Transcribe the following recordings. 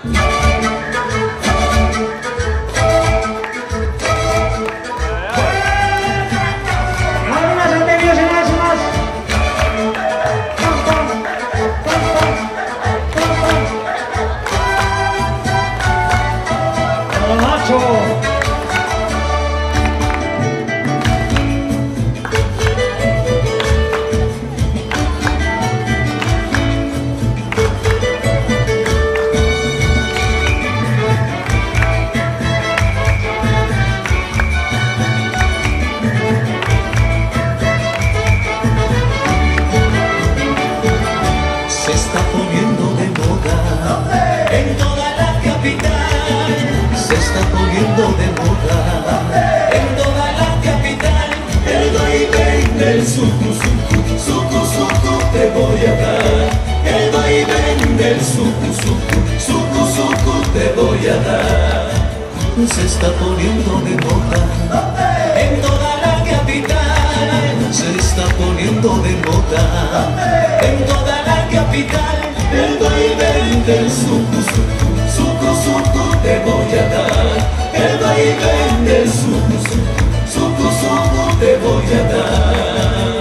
Se está poniendo de moda en toda la capital. Se está poniendo de moda en toda la capital. El vaivén del suku suku, suku suku te voy a dar. El vaivén del suku suku, suku suku te voy a dar. Se está poniendo de moda en toda la capital. Se está poniendo de moda en toda la capital. El vaivén del suku suku, suku suku te voy a dar. El vaivén del suku suku, suku suku te voy a dar.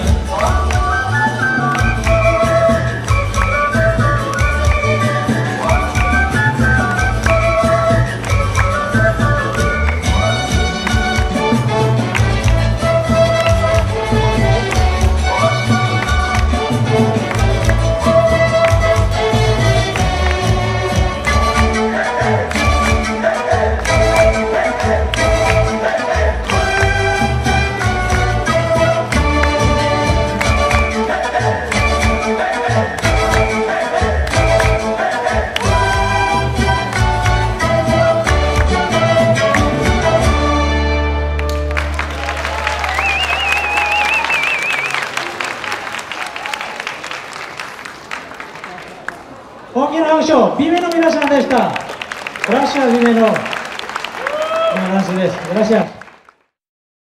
Hongiの拍手をビメの皆さんでした。グラシアスビメのダンスです。グラシアス。